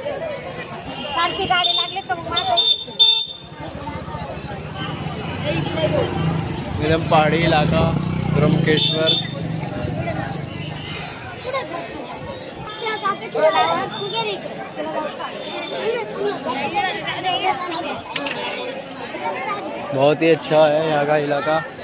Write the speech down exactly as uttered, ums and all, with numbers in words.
सारखी गाडी लागली तर एकदम पहाड़ी इलाका ब्रह्मकेश्वर। बहुत ही अच्छा है यहाँ का इलाका।